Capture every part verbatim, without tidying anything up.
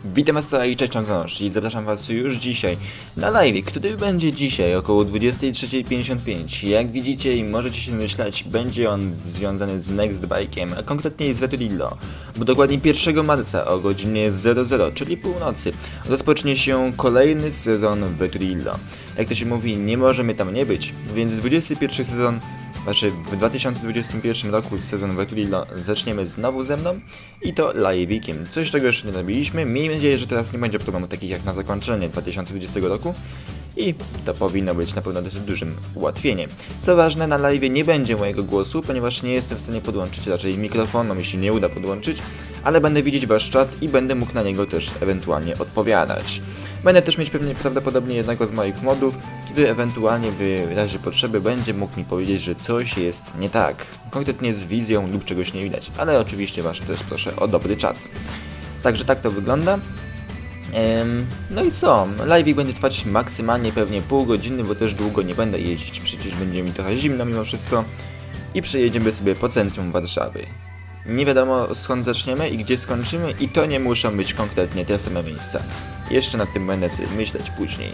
Witam was tutaj, cześć, tam Zanosz i zapraszam was już dzisiaj na live, który będzie dzisiaj około dwudziestej trzeciej pięćdziesiąt pięć. Jak widzicie i możecie się domyślać, będzie on związany z Next Bike'iem, a konkretnie z Veturillo, bo dokładnie pierwszego marca o godzinie zero zero, czyli północy, rozpocznie się kolejny sezon Veturillo. Jak to się mówi, nie możemy tam nie być, więc dwudziesty pierwszy sezon, znaczy w dwa tysiące dwudziestym pierwszym roku sezon Veturillo zaczniemy znowu ze mną i to live'ikiem. Coś czego jeszcze nie robiliśmy. Miejmy nadzieję, że teraz nie będzie problemów takich jak na zakończenie dwa tysiące dwudziestego roku i to powinno być na pewno dosyć dużym ułatwieniem. Co ważne, na live'ie nie będzie mojego głosu, ponieważ nie jestem w stanie podłączyć raczej mikrofonu, mi się nie uda podłączyć, ale będę widzieć wasz czat i będę mógł na niego też ewentualnie odpowiadać. Będę też mieć pewnie prawdopodobnie jednego z moich modów, który ewentualnie w razie potrzeby będzie mógł mi powiedzieć, że coś jest nie tak, konkretnie z wizją lub czegoś nie widać, ale oczywiście was też proszę o dobry czat. Także tak to wygląda. Ehm, no i co? Live będzie trwać maksymalnie pewnie pół godziny, bo też długo nie będę jeździć, przecież będzie mi trochę zimno mimo wszystko i przejedziemy sobie po centrum Warszawy. Nie wiadomo skąd zaczniemy i gdzie skończymy i to nie muszą być konkretnie te same miejsca. Jeszcze nad tym będę sobie myśleć później.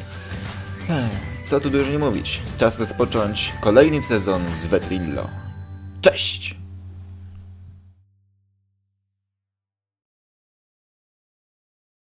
Co tu dużo nie mówić, czas rozpocząć kolejny sezon z Veturillo. Cześć!